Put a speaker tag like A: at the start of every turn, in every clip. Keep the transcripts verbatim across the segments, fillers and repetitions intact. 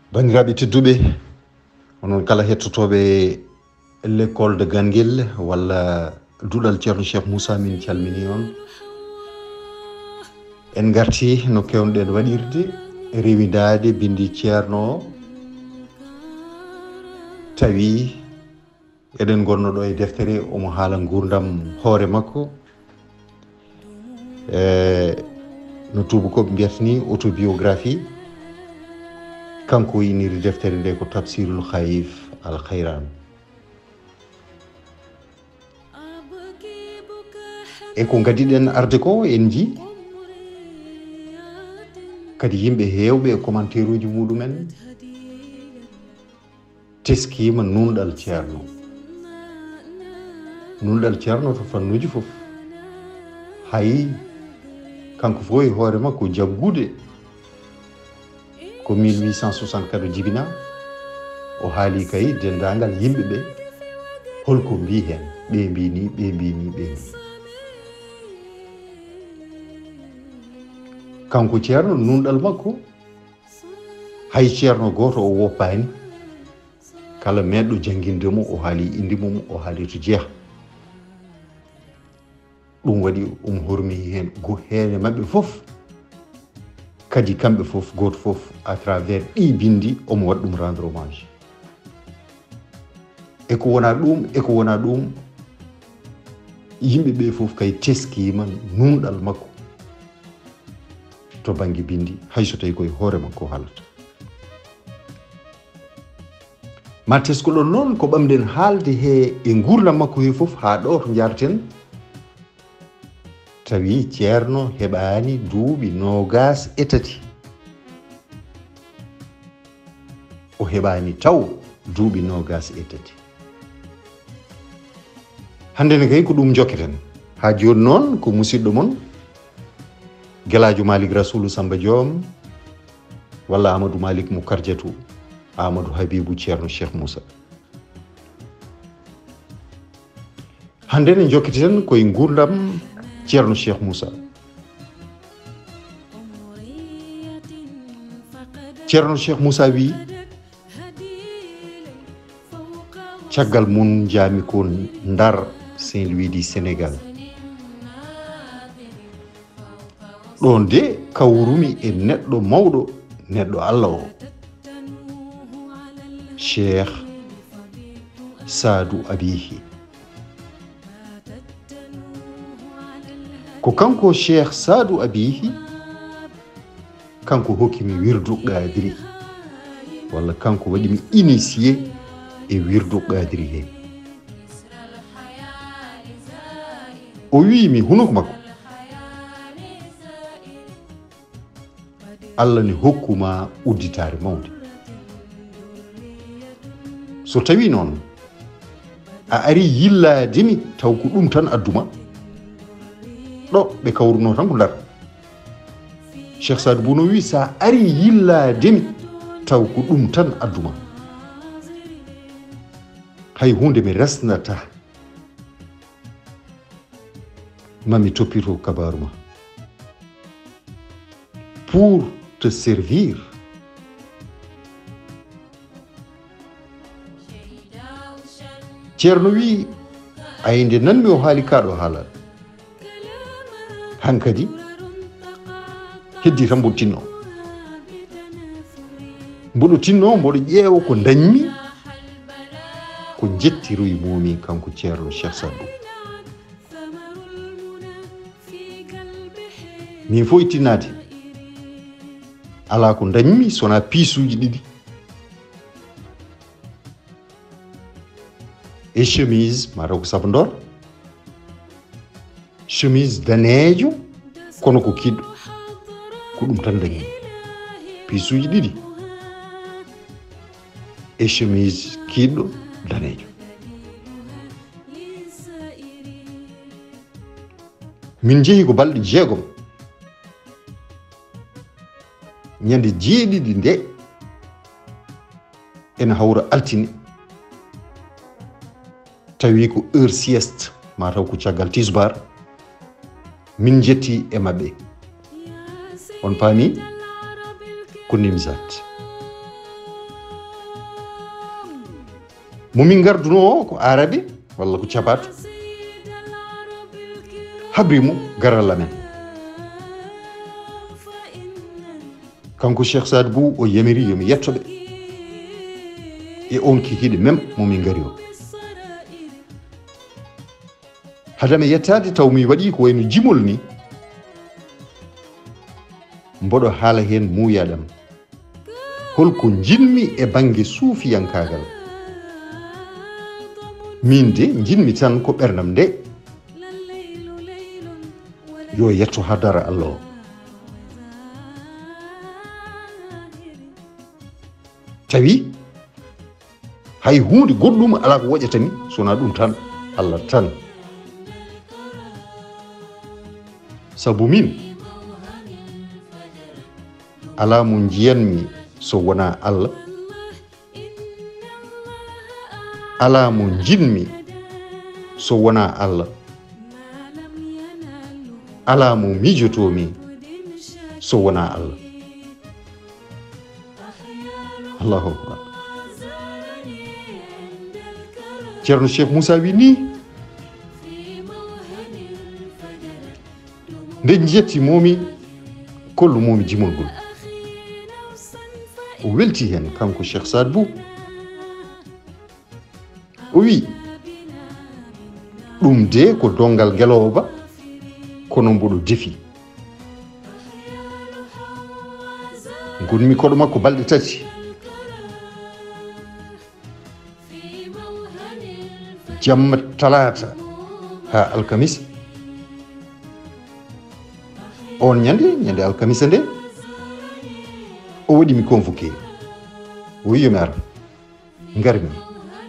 A: Bandiraɓe tedduɓe onon kala hettotoɓe l'école de Ganguel walla duɗal Ceerno Cheikh Moussa min calmini on en garti no kewnoɗen waɗirde rewidade bindi Ceerno o tawi eɗen gonno ɗo e deftere omo haala gurdam hoore makko e no tubakoɓe mbiyata ni autobiographie kanko iniri deftere nde ko tafsirul khayif al khayran e ko gadiɗen arde ko en ji kadi yimɓe hewɓe e commentaire uji muɗumen teskima nunɗal ceerno nunɗal ceerno to fannuji foof hay kanko fo e hoore makko jaggude ko mille huit cent soixante-quatre jibina o haali kay dendagal yimɓe ɓe holko mbi hen ɓe mbini ɓe mbini ɓe mbi kanko ceerno nunɗal makko hay ceerno goto o woppani kala meɗɗo jangguindemo o haali indi mum o haali to jeeha ɗum waɗi um hormi hen heene mabɓe foof kadi kamɓe foof goto foof à travers ɗi bindi omo waɗa ɗum rendre hommage eko wona ɗum eko wona ɗum yimɓe ɓe foof kay teskima nunɗal makko to banggue bindi hayso tawi koye hoore makko haalata ma tesko ɗon noon ko ɓamɗen haalde he e gurdam makko he foof ha ɗo to jarten tawi ceerno heɓani duuɓi nogas e tati o heɓani taw duuɓi nogas e tati hande ne kay ko ɗum jokketen ha joni noon ko musidɗo mon guelajo Malick Rasoulou Samba Diom walla Amadou Malick mo Kardiatou Amadou Habibou Ceerno Cheikh Moussa hande ne jokketen koye gurdam Ceerno Cheikh Moussa Ceerno Cheikh Moussa wi caggal mun jaami ko Ndar Saint-Louis du Sénégal ɗon de kawrumi e neɗɗo mawɗo neɗɗo Allah o Cheikh Sadou Abihi ko kanko Cheikh Sadou Abihi kanko hokkimi wirdu qadiri walla kanko waɗimi initié e wirdu qadiri he o wimi hunuko makko Allah ne hokkuma udditare mawde so tawi noon a ari yillademi taw ko ɗum tan adduma ɗo ɓe kawruno tan ko Ndar Cheikh Sadou Bou no wi sa ari yillademi taw ko ɗum tan adduma hay hunde mi resnata mami toppito kabaru ma pour te servir ceerno wi ayinde nanmi o haali kaɗo haala hankadi heddi tan mboɗo tinno mboɗo tinno mboɗo ƴeewa ko dañmi ko jettiroye momi kanko ceerno Cheikh Sadou min fo e tinnade ala ko dañmi sona piisuji ɗiɗi e chemise mataw ko sabandor chemise danejo kono ko kiɗɗo ko ɗum tan dañi piisuji ɗiɗi e chemise kiɗɗo danejo min jeehi ko balɗe jeegom ñande jeeɗiɗi nde ene hawra altine tawi ko heure sieste mataw ko caggal tisbar min jetti e mabɓe on paami ko Nimzat momin garduno ko arabe walla ko ciabatu habrimu garalla men kanko Cheikh Saad Bou o yamiri yomi yettobe e on ki hide même momin gari o hadame yettade taw mi wadi ko wayno jimol ni mbodo haala hen muyadam holko jinmi e bangi suufiyankagal min de jinmi tan ko bernam de yo yetto hadara Allah tawi hay hunde goddum ala ko wajatani sona dum tan Allah tan sabu min ala mun jiyanmi so wona Allah ala mun jinmi so wona Allah ala mu mijotomi so wona Allah Allahu akbar Ceerno Cheikh Moussa wi ni nde jetti momi kollu momi jimol gol o welti hen kanko Cheikh Saad Bou o wi ɗum de ko dongal gelowo ba kono mboɗo defi gonmi koɗo makko balɗe tati jamma talata ha alkamisa on ñande ñande alkamisa nde o waɗi mi convoqué o wi yomi ara ngari mi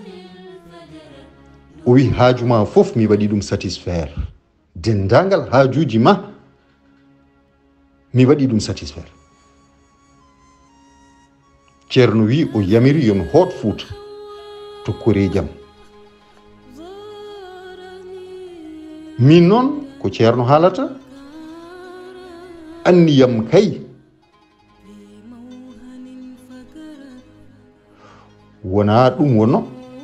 A: o wi haajuma fof mi waɗi ɗum satisfaire dendangal haajuji ma mi waɗi ɗum satisfaire ceerno wi o yamiri yomi hoot Fuuta to kore jam min noon ko ceerno haalata anniyam kay wona ɗum wonno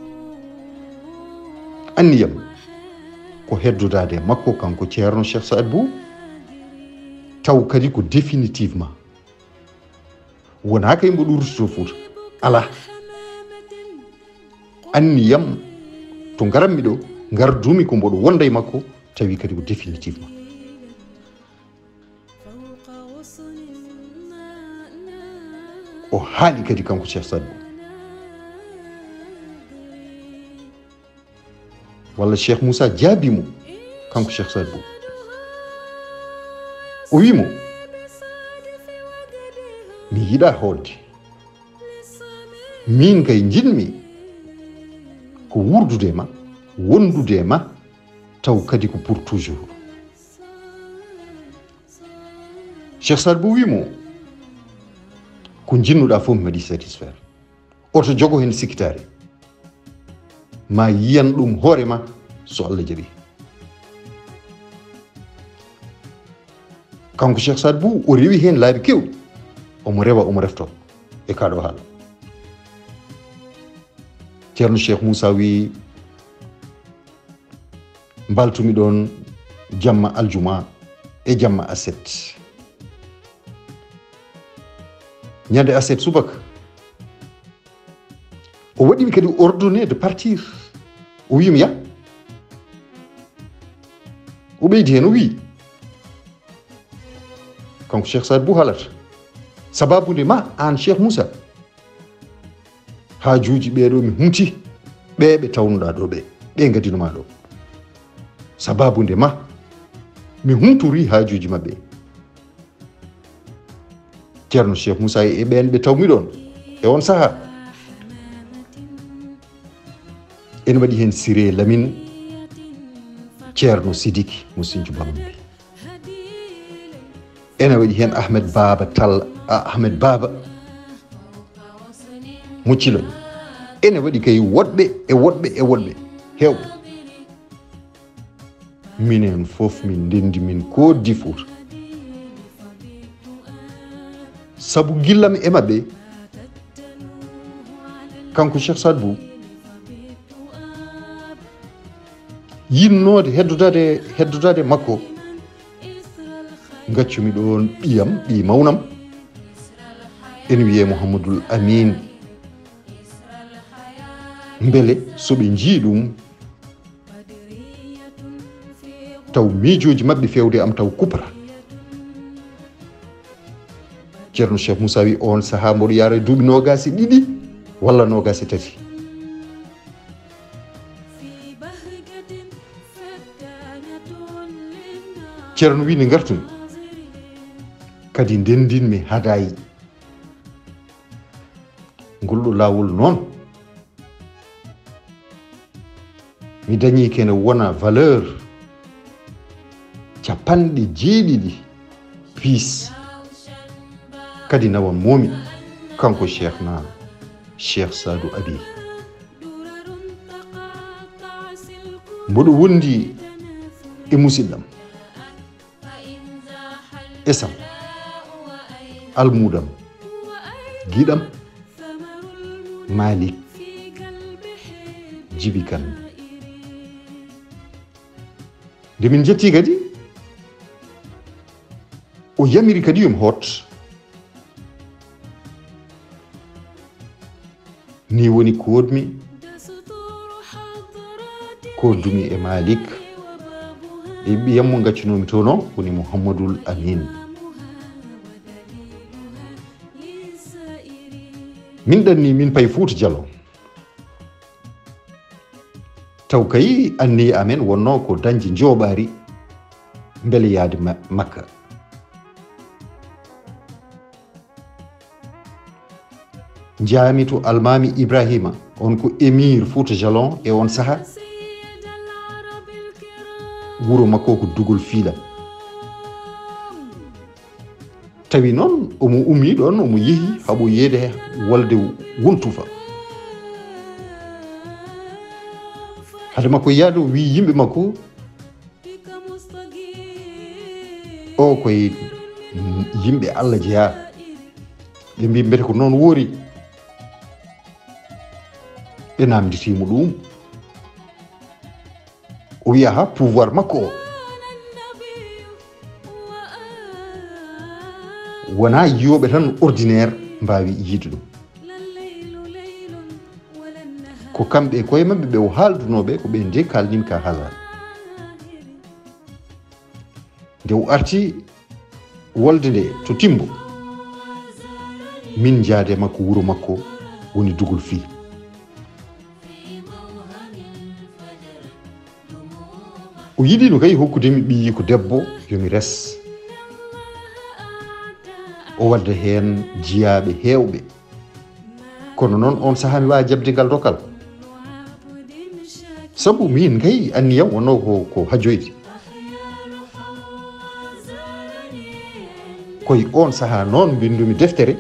A: anniyam ko heddudade makko kanko ceerno Cheikh Saad Bou taw kadi ko définitivement wona kay mbo ɗurtoto Fuuta ala anniyam to ngarammi ɗo gardumi ko mboɗo wonda e makko tawi kadi ko définitivement o haali kadi kanko Cheikh Saad Bou walla Cheikh Moussa jaabimo kanko Cheikh Saad Bou o wimo mi yiɗa hoodde min kay jinmi ko wurdude ma wondude ma taw kadi ko pour toujours Cheikh Saad Bou wimo ko jinnuɗa fof mi waɗi satisfaire oto jogo hen sikkitare ma yiyan ɗum hoore ma so Allah jaɓi kanko Cheikh Saad Bou o rewi hen laabi kewɗi omo rewa omo refto e kaɗo haala ceerno Cheikh Moussa wi mbaltumi ɗon jamma aljuma e jamma aset ñande aset subaka o waɗimi kadi ordonné de partir o wimi ya o ɓeydi hen o wi kanko Cheikh Saad Bou haalata sababude ma an Cheikh Moussa haajuji ɓeɗo mi humti ɓe ɓe tawnuɗa ɗo ɓe ɓe gadinoma ɗo sababude ma mi humtori haajuji mabɓe ceerno Cheikh Moussa e ɓen ɓe tawmi ɗon e on saaha en waɗi hen Siré Lamine ceerno Sidiki mo Sinthiou Bambi ene waɗi hen Ahmed Baba Tall Ahmed Baba mo Thilogne ene waɗi kay woɗɓe e woɗɓe e woɗɓe hewɓe minen fof min ndendi min koddi Fuuta sabu gillam e mabɓe kanko Cheikh Saad Bou yinnode heddudade heddudade makko gaccumi ɗon ɓiyam ɓi mawnam en wiye Mouhamadoul Amine beele soɓe jii ɗum taw miijoji mabɓe fewde am taw kupra. ceerno Cheikh Moussa wi on saha mboɗo yaara duuɓi nogasi ɗiɗi walla nogasi tati. ceerno wi ne gartumi kadi ndendinmi hadayi ngolɗo lawol noon mi dañi kene wona valeur capanɗe jeeɗiɗi piis kadi nawan momi kanko cheikh na cheikh Sadou Abi mboɗo wondi e musidɗam esam almudam giɗam Malik Djiby Kane nde min jetti kadi o yamiri kadi yomi hot ni woni kodmi koddumi e Malik e ɓiyam mo gaccunomi to no woni Mouhamadoul Amine. min ɗanni min pay Fouta Dialo taw kay anni amen wonno ko dañde jooɓaari beele yaade Makka. jaami to almami Ibrahima on ko émir Fouta Dialon e on saha wuro makko ko Dugol Fiila tawi noon omo ummi ɗon omo yeehi haɓo yeede wolde wontufa hade makko yaade wi yimɓe makko o koye yimɓe Allah jeeya ɓe mbi mbete ko noon woori ɓe namditimo ɗum o wiya ha pouvoir makko o wona yiyoɓe tan ordinaire mbawi yiide ɗum ko kamɓe koye mabɓe ɓe o haaldunoɓe ko ɓe nde kalnimi ka haala nde o arti wolde nde to timbo min jaade makko wuro makko woni Dugol Fi. o yiɗino kay hokkudemi ɓiyi ko debbo yomi res o wadda hen jiyaɓe hewɓe kono noon on saaha mi wawi jabde ngal dokal sabu min kay anniyam wonno ko ko hajoyde koye on saaha noon bindumi deftere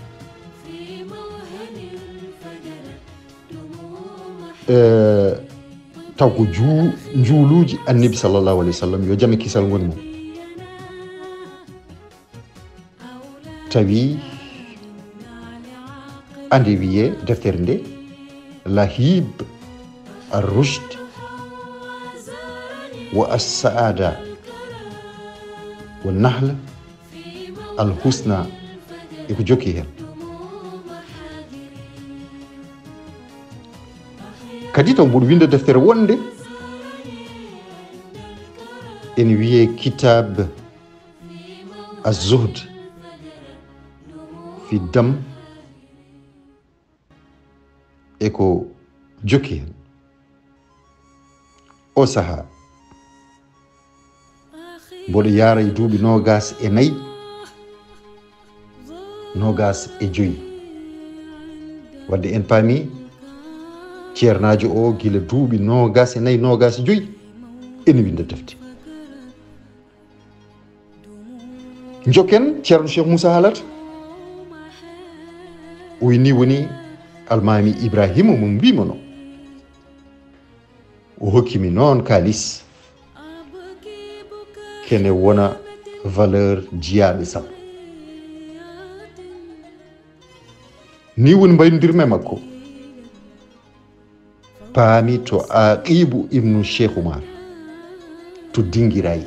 A: uh, taw ko juu juuluji annabi sallllahu alayhi wa sallam yo jame kisal woni mum tawi ande wiye deftere nde lahib ar-rushd wa as-saada wa nahl al-husna eko jokki hen kadi taw mboɗo winda deftere wonde ene wiye kitab az-zuhd fi dam eko jokki hen o saaha mboɗo yaara e duuɓi nogas e nayyi nogas e joyyi wadde en paami ceernajo o gila duuɓi nogas e nayyi nogas e joyyi ene winda defte jokken ceerno Cheikh Moussa haalata o ni woni almami Ibrahima mo mbimono o hokkimi noon kalis kene wona valeur jiyaɓe sappo ni woni mbaynodirmi e makko paami to Aqibu ibnu Cheikh Oumar to dingiray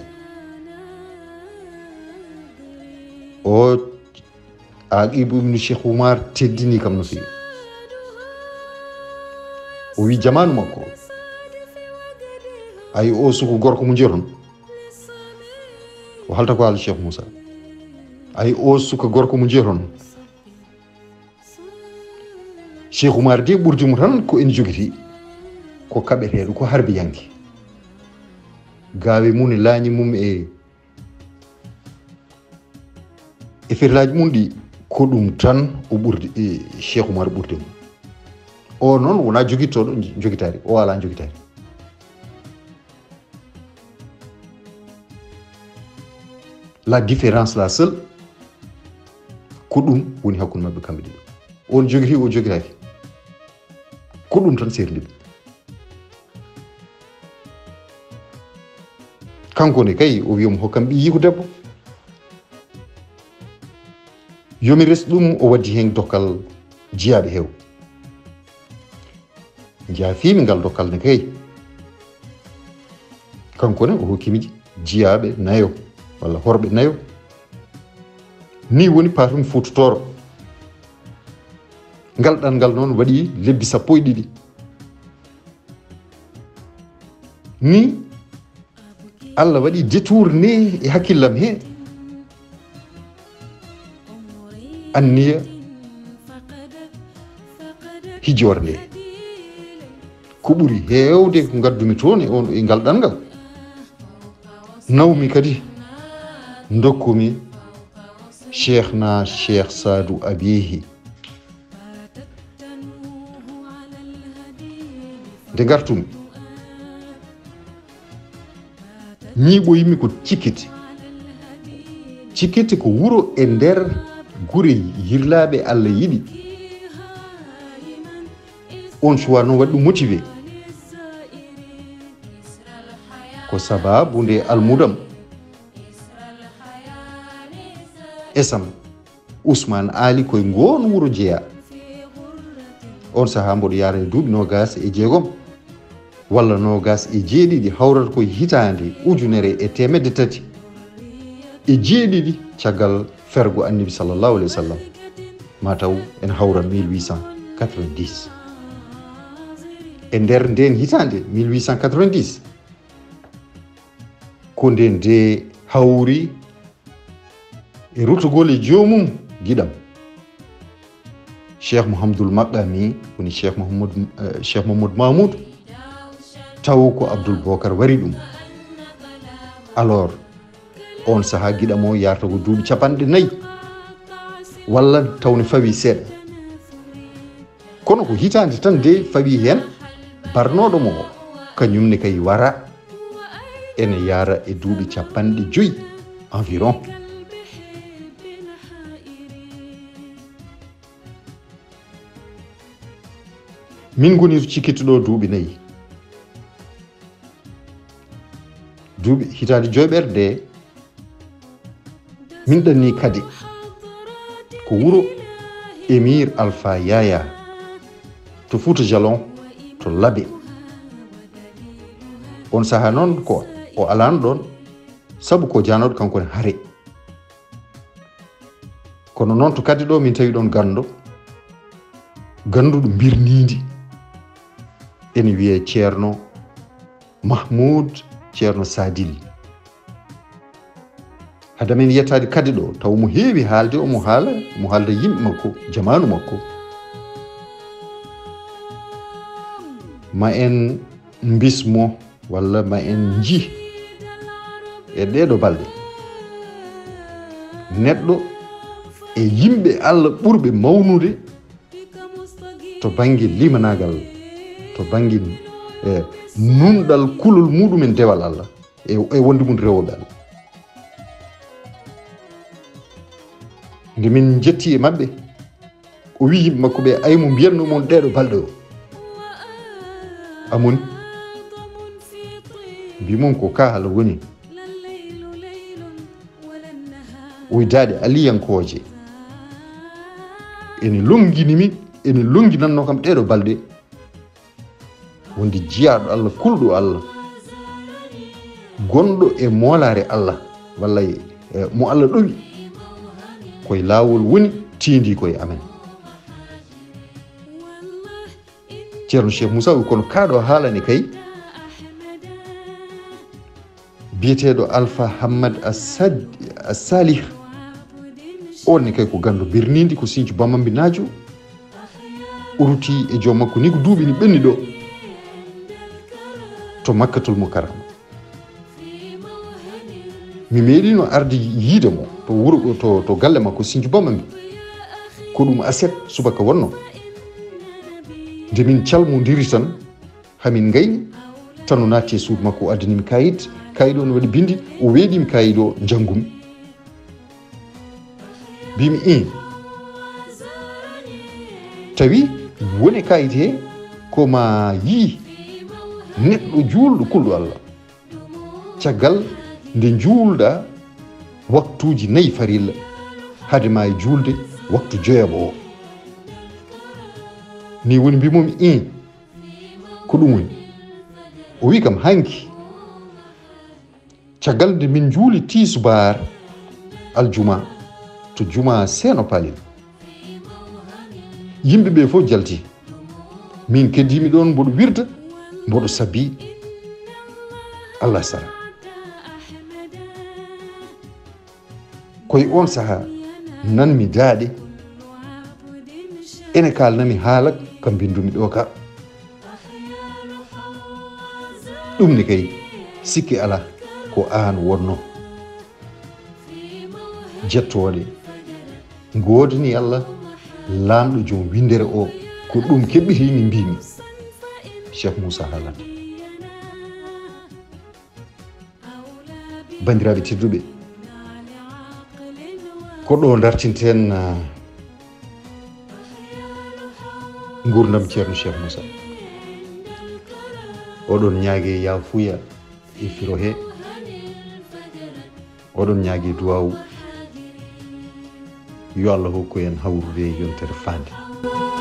A: o Aqibu ibn Cheikh Oumar teddini kam no fi o wi jamanu makko ay o suko gorko mu jeron o halta ko al Cheikh Moussa ay o suko gorko mu jeron Cheikh Oumar de ɓurdi mo tan ko en jogiti ko kaɓeteɗo ko harbi yanki gawe mum e laañi mum e e firlaji mum ɗi ko ɗum tan o ɓurdi e Cheikh Oumar ɓurdi mum o noon wona jogittoɗo jogitari o ala jogitari la différence la seule ko ɗum woni hakkude mabɓe kamɓe ɗiɗo on jogiti o jogitaki ko ɗum tan serdi kanko ne kay o wiyomo hokkam ɓi yiiko debbo yomi res ɗum o waddi hen dokkal jiyaɓe heew jaafimi ngal dokkal ne kay kanko ne o hokkimi jiyaɓe nayo walla horɓe nayo ni woni patum fututoro ngal ɗan ngal noon waɗi lebbi sappo e ɗiɗi ni Allah waɗi détourné e hakkillam he anniya hijore nde ko ɓuri heewde ko gaddumi toon e on e ngal ɗanngal nawmi kadi dokkumi cheikhna cheikh Sadou Abiyehi nde gartumi ñiiɓoyimi ko cikkiti cikkiti ko wuro e nder gure yirlaaɓe Allah yiɗi on choix noon waɗi ɗum motivé ko sababu nde almudam esam Ousmane Ali koye ngoon wuro jeeya on sahaa mboɗo yaara e duuɓi nogas e jeegom walla nogas e jeeɗiɗi hawrata koye hitande ujunere e temedde tati e jeeɗiɗi caggal fergo annabi sallallahu alayhi wa sallam mataw en hawra mille huit cent quatre-vingt-dix e nder nden hitande mille huit cent quatre-vingt-dix ko nde nde hawri e rutugol e joomum giɗam cheikh Mouhamadoul Maqqami woni cheikh Mouhamadou uh, cheikh Mamadou Mamoudou taw ko Abdoul Bocar wari ɗum alors on saha giɗam o yarta ko duuɓi capanɗe nayyi walla tawne fawi seeɗa kono ko hitande tan de fawi hen barnoɗo mo o kañumne kay wara ene yara e duuɓi capanɗe joyyi environ min goni to cikkittuɗo duuɓi nayyi duuɓi hitande joyɓere nde min ɗanni kadi ko wuro émir Alpha Yaya to Fouta Jalon to Labé on saha noon ko o alano ɗon saabu ko janoɗo kanko ne haare kono noon to kadi ɗo min tawi ɗon gando ganduɗo birnidi ene wiye ceerno Mahmoud ceerno Sadili hada min yettade kadi ɗo taw mo heewi haalde omo haala mo haalda yimɓe makko jamanu makko ma en bismo walla ma en ji e ɗeɗo balɗe neɗɗo e yimɓe Allah ɓurɓe mawnude to banggue limanagal to banggue e nunɗal kulol muɗumen dewal Allah e e wonde mum rewoɓe Allah nde min jetti e mabɓe o wi yimɓe makko ɓe aymo mbiyanno mon ɗeɗo balɗe o amoni mbimon ko ka haala woni woydade aliyankoje ene longinimi ene longinanno kam ɗeɗo balɗe wonde jiyaɗo Allah kulɗo Allah gonɗo e moolare Allah walla mo Allah ɗowi koye laawol woni tindi koye amen. ceerno Cheikh Moussa wi kono kaaɗo haalani kay biyeteɗo Alpha Hammad As-Salih on ni kay ko gando birnindi ko Sinthiou Bamambinajo uruti e joom makko ni ko duuɓi ni ɓenni ɗo to Makkatul Mukarrama. mi meeɗino arde yiide mo to wuro to, to galle makko Sinthiou Bamambi ko ɗum aset subaka wonno nde min calmodiri tan hamin gayni tan o naatti e suudu makko o addanimi kayit kayit o ne waɗi bindi o weeɗimi kayit o janngumi mbimi in tawi woni kayit he koma yii neɗɗo juulɗo kulɗo Allah caggal nde juulɗa waktuji nayyi farilla hade ma e juulde waktu joyaɓo o ni woni mbimomi in ko ɗum woni o wi kam hanki caggal nde min juuli tisubar aljuma to juma seeno palel yimɓe ɓe fof jalti min keddimi ɗon mboɗo wirda mboɗo sabbi Allah sara koye on saha nanmi daaɗe ene kalnami haala ka bindumi ɗo ka ɗum ni kay sikki ala ko an wonno jettoɗe godani Allah lamɗo joom windere o ko ɗum keɓɓitini mbimi Cheikh Moussa haalata. bandiraɓe tedduɓe ko ɗo dartinten gurdam ceerno Cheikh Moussa oɗon ñaage yafuya e firo he oɗon ñaage duwawu yo Allah hokku en hawrude e yontere fande.